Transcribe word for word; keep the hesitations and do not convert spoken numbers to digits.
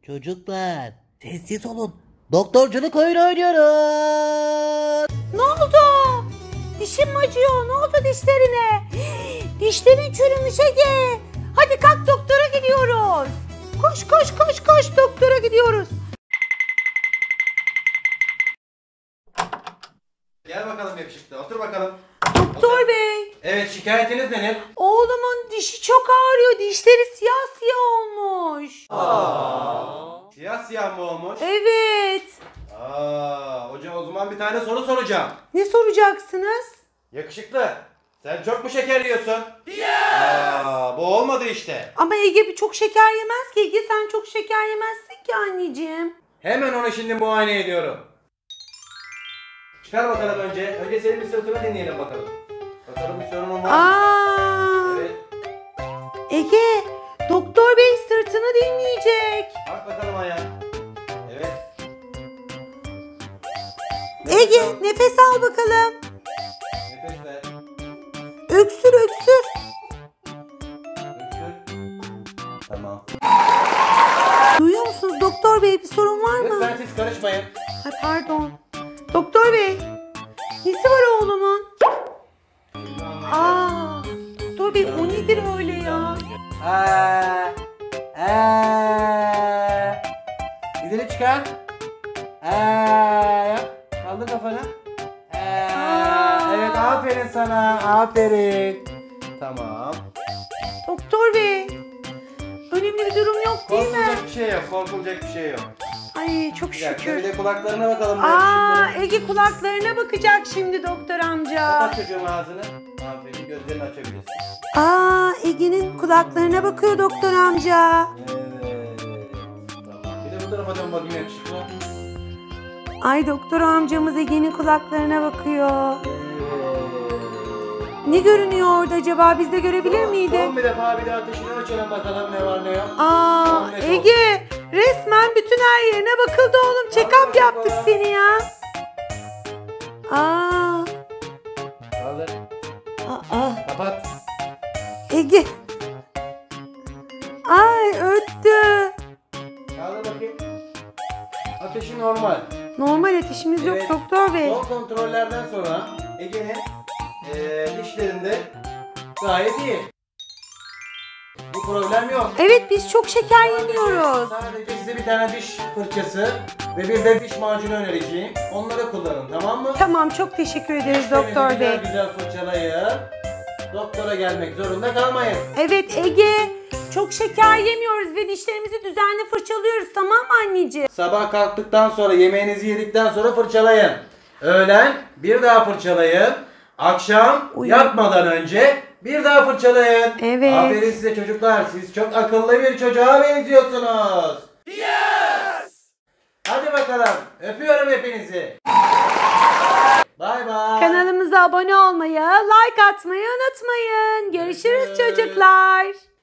Çocuklar sessiz olun. Doktorculuk oyunu oynuyoruz. Ne oldu? Dişim mi acıyor? Ne oldu dişlerine? Dişlerin çürümüş Ege. Hadi kalk, doktora gidiyoruz. Koş koş koş koş, doktora gidiyoruz. Gel bakalım yakışıklı. Otur bakalım. Doktor Otur. bey. Evet, şikayetiniz nedir? Oğlumun dişi çok ağrıyor. Dişleri siyah siyah olmuş. Aa. Siyah siyah mı olmuş? Evet. Aa, hocam o zaman bir tane soru soracağım. Ne soracaksınız? Yakışıklı. Sen çok mu şeker yiyorsun? Yes. Aa, bu olmadı işte. Ama Ege bir çok şeker yemez ki. Ege sen çok şeker yemezsin ki anneciğim. Hemen onu şimdi muayene ediyorum. Çıkar bakalım önce. Önce senin bir sırtını dinleyelim bakalım. Bakalım bir sorunun var mı? Aa. Evet. Ege, doktor bey sırtını dinleyecek. Bak bakalım ayağa. Evet. Ege, al. nefes al bakalım. Nefes ver. Öksür öksür. Öksür. Tamam. Duyuyor musunuz doktor bey, bir sorun var mı? Lütfen siz karışmayın. Ay pardon. Doktor bey, nesi var oğlumun? Aa, doktor bey o nedir öyle ya? Aa, aa. Dizini çıkar. Aa, yap. Kaldır kafanı. Aa, evet, aferin sana. Aferin. Tamam. Doktor bey, önemli bir durum yok değil mi? Korkulacak bir şey yok. Korkulacak bir şey yok. Ay çok Bir dakika, şükür. bir de kulaklarına bakalım. bu Aa, yakışıklı. Ege kulaklarına bakacak şimdi doktor amca. Kapat çocuğum ağzını. Aferin, gözlerini açabilirsin. Aa, Ege'nin kulaklarına bakıyor doktor amca. Evet. Tamam. Bir de bu tarafa dön bakayım yakışıklı. Ay doktor amcamız Ege'nin kulaklarına bakıyor. Evet. Ne görünüyor orada acaba? Biz de görebilir miydik? Son bir defa bir daha ateşini ölçelim bakalım ne var ne yok. Aa, on beş Ege resmen bütün her yerine bakıldı oğlum. Check-up yaptık seni ya. Aa, Kaldır. aa, Kapat. Ege. Ay öttü. Kaldır bakayım. Ateşi normal. Normal ateşimiz yok Evet. doktor bey. Son kontrollerden sonra Ege'nin eee dişlerinde gayet iyi. Bir problem yok. Evet biz çok şeker yemiyoruz. Sadece size bir tane diş fırçası ve bir de diş macunu önereceğim. Onları kullanın, tamam mı? Tamam, çok teşekkür ederiz Dişlerinizi doktor güzel bey. güzel fırçalayın. Doktora gelmek zorunda kalmayın. Evet Ege, çok şeker yemiyoruz ve dişlerimizi düzenli fırçalıyoruz, tamam mı anneciğim? Sabah kalktıktan sonra, yemeğinizi yedikten sonra fırçalayın. Öğlen bir daha fırçalayın. Akşam Uyum. yatmadan önce bir daha fırçalayın. Evet. Aferin size çocuklar. Siz çok akıllı bir çocuğa benziyorsunuz. Yes! Hadi bakalım. Öpüyorum hepinizi. Bay bay. Kanalımıza abone olmayı, like atmayı unutmayın. Görüşürüz Görüşürüz. çocuklar.